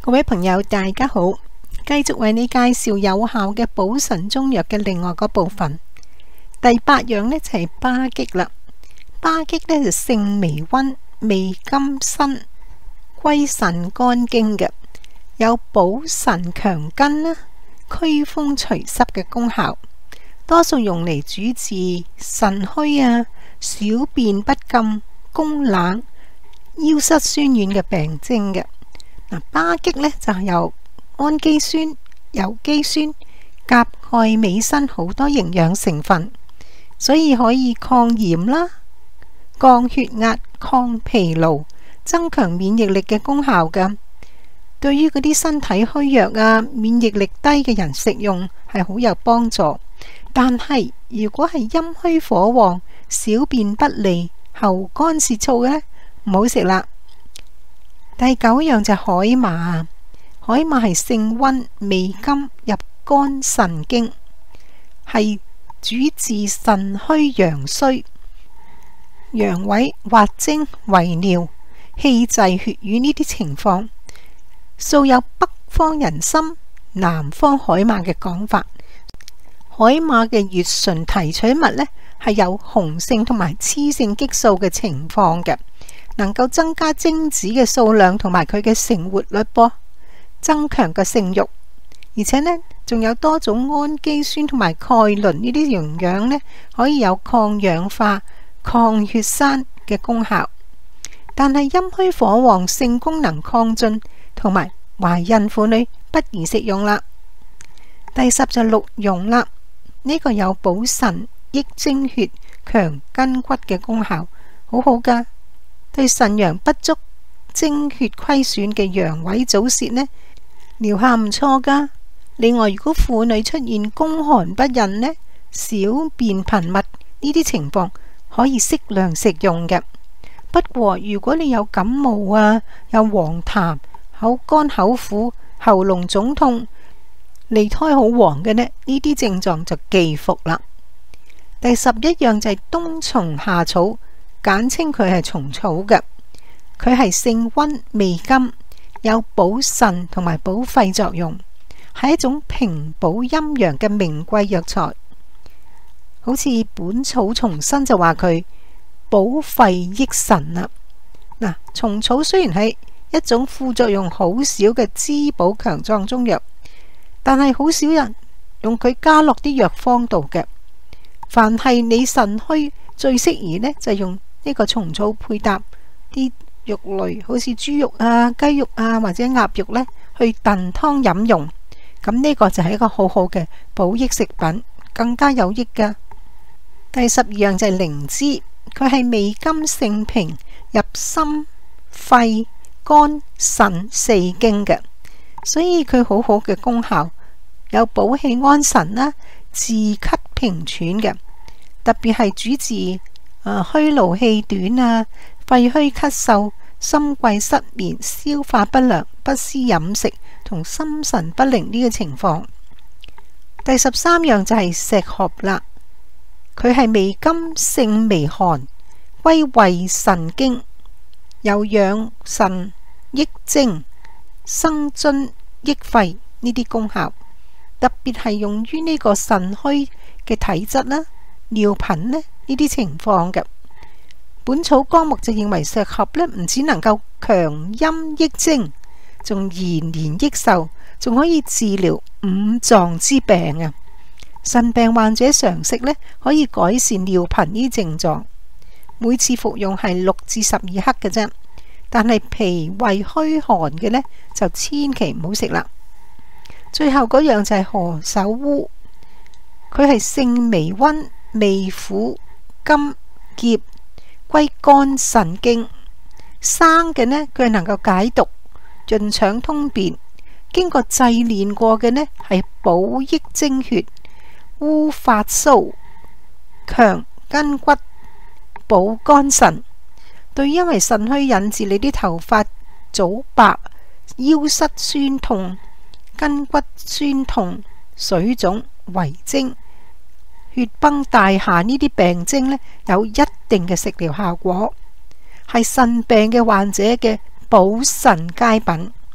各位朋友大家好，繼續為你介紹有效嘅補腎中藥嘅另外嗰部分。第8樣呢，就係巴戟啦。巴戟呢，就性微溫，味甘辛，歸腎肝經嘅，有補腎強筋啦、驅風除濕嘅功效，多數用嚟主治腎虛啊、小便不禁、宮冷、腰膝酸軟嘅病徵嘅。巴戟呢，就有氨基酸、有機酸、鉀、鈣、鎂、鋅好多營養成分，所以可以抗炎啦、降血壓、抗疲勞、增強免疫力嘅功效㗎。對於嗰啲身體虛弱啊、免疫力低嘅人食用係好有幫助。但係如果係陰虛火旺、小便不利、喉乾舌燥嘅呢，唔好食啦。第9樣就係海馬。海馬係性溫，味甘，入肝腎經，係主治腎虛陽衰、陽痿、滑精、遺尿、氣滯血瘀呢啲情況，素有北方人參、南方海馬嘅講法。海馬嘅乙醇提取物呢，係有雄性同埋雌性激素嘅情況嘅，能夠增加精子嘅數量同埋佢嘅成活率噃，增強個性慾，而且呢仲有多種氨基酸同埋鈣磷呢啲營養呢，可以有抗氧化、抗血栓嘅功效。但係陰虛火旺、性功能亢進同埋懷孕婦女不宜食用啦。第10就鹿茸啦，呢個有補腎、益精血、強筋骨嘅功效，好好噶。對腎陽不足、精血虧損嘅陽痿早泄呢，療效唔錯噶。另外，如果婦女出現宮寒不孕呢、小便頻密呢啲情況，可以適量食用嘅。不過如果你有感冒啊、有黃痰、口乾口苦、喉嚨腫痛、脷苔好黃嘅呢，呢啲症狀就忌服啦。第11樣就係冬蟲夏草，簡稱佢係蟲草嘅，佢係性溫，味甘，有補腎同埋補肺作用，係一種平補陰陽嘅名貴藥材。好似本草重申就話佢補肺益腎啦。嗱，蟲草雖然係一種副作用好少嘅滋補強壯中藥，但係好少人用佢加落啲藥方度嘅。凡係你腎虛最適宜呢，就用呢個蟲草配搭啲肉類，好似豬肉啊、雞肉啊或者鴨肉呢，去燉湯飲用。咁呢個就係一個好好嘅補益食品，更加有益噶。第12樣就係靈芝，佢係味甘性平，入心、肺、肝、腎4經嘅，所以佢好好嘅功效，有補氣安神啦、治咳平喘嘅，特別係主治虛勞氣短啊、肺虛咳嗽、心悸失眠、消化不良、不思飲食同心神不寧呢個情況。第13樣就係石斛啦，佢係味甘性微寒，歸胃腎經，有養腎、益精、生津、益肺呢啲功效，特別係用於呢個腎虛嘅體質啦、尿頻呢啲情況嘅。本草綱目就認為石斛呢唔只能夠強陰益精，仲延年益壽，仲可以治療五臟之病啊！腎病患者常食呢，可以改善尿頻呢症狀，每次服用係6至12克嘅啫。但係脾胃虛寒嘅呢，就千祈唔好食啦。最後嗰樣就係何首烏，佢係性微溫、味苦、甘、澀，歸肝腎經。生嘅呢，佢係能夠解毒、潤腸通便；經過製煉過嘅呢，係補益精血、烏髮鬚、強筋骨、補肝腎。對因為腎虛引致你啲頭髮早白、腰膝酸痛、筋骨酸痛、水腫、遺精、血崩大下呢啲病徵呢，有一定嘅食療效果，係腎病嘅患者嘅補腎佳品。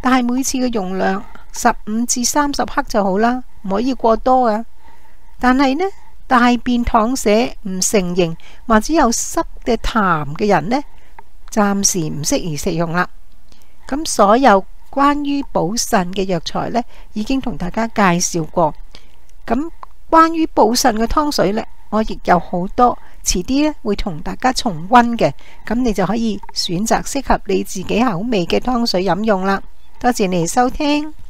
但係每次嘅用量15至30克就好啦，唔可以過多啊。但係呢，大便溏瀉唔成形或者有濕嘅痰嘅人呢，暫時唔適宜食用啦。咁所有關於補腎嘅藥材呢，已經同大家介紹過。咁關於補腎嘅湯水呢，我亦有好多，遲啲呢會同大家重溫嘅。咁你就可以選擇適合你自己口味嘅湯水飲用啦。多謝你哋收聽。